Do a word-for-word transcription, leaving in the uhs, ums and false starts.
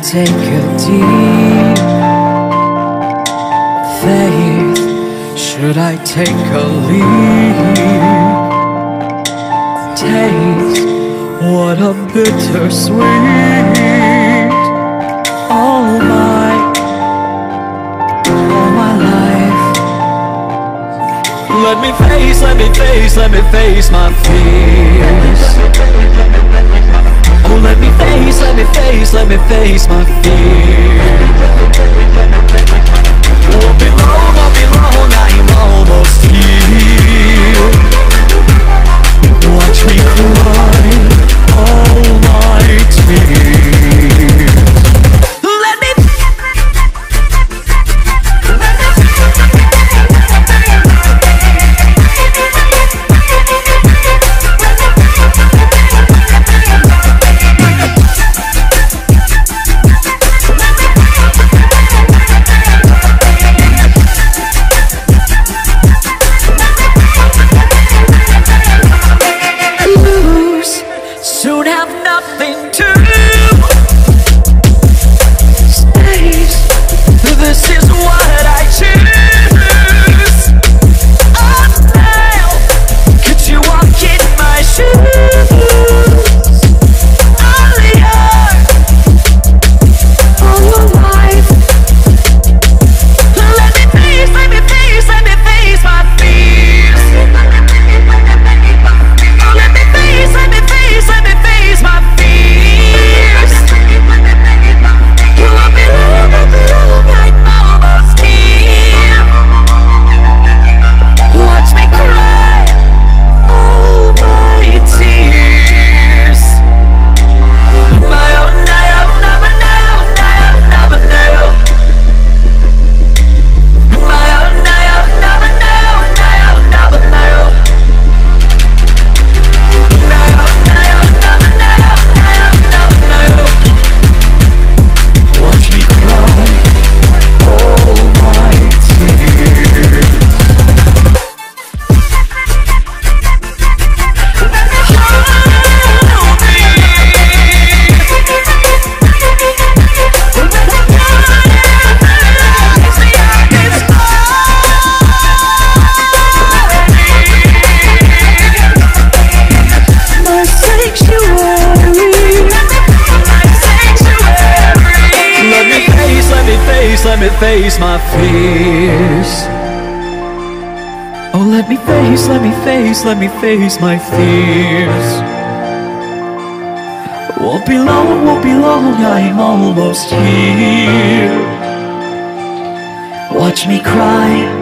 take a deep faith? Should I take a leap? Taste what a bittersweet. All my, all my life. Let me face, let me face, let me face my fears. Oh, let me face, let me face, let me face my fears. Won't be long, won't be long, I'm almost here. Watch me cry all my tears. Let me soon have nothing to stays. This is what I choose. Oh, now could you walk in my shoes? All yours, all your life. Let me face, let me face, let me face my fears. Oh, let me face, let me face, let me face my fears. Won't be long, won't be long, I'm almost here. Watch me cry all my tears. My own nail, never nail, nail, never nail. My own nail, never nail, nail, never nail. Watch me cry all my tears. My sanctuary. Let me face, let me face, let me face my fears. Oh, let me face, let me face, let me face my fears. Won't be long, won't be long, I'm almost here. Watch me cry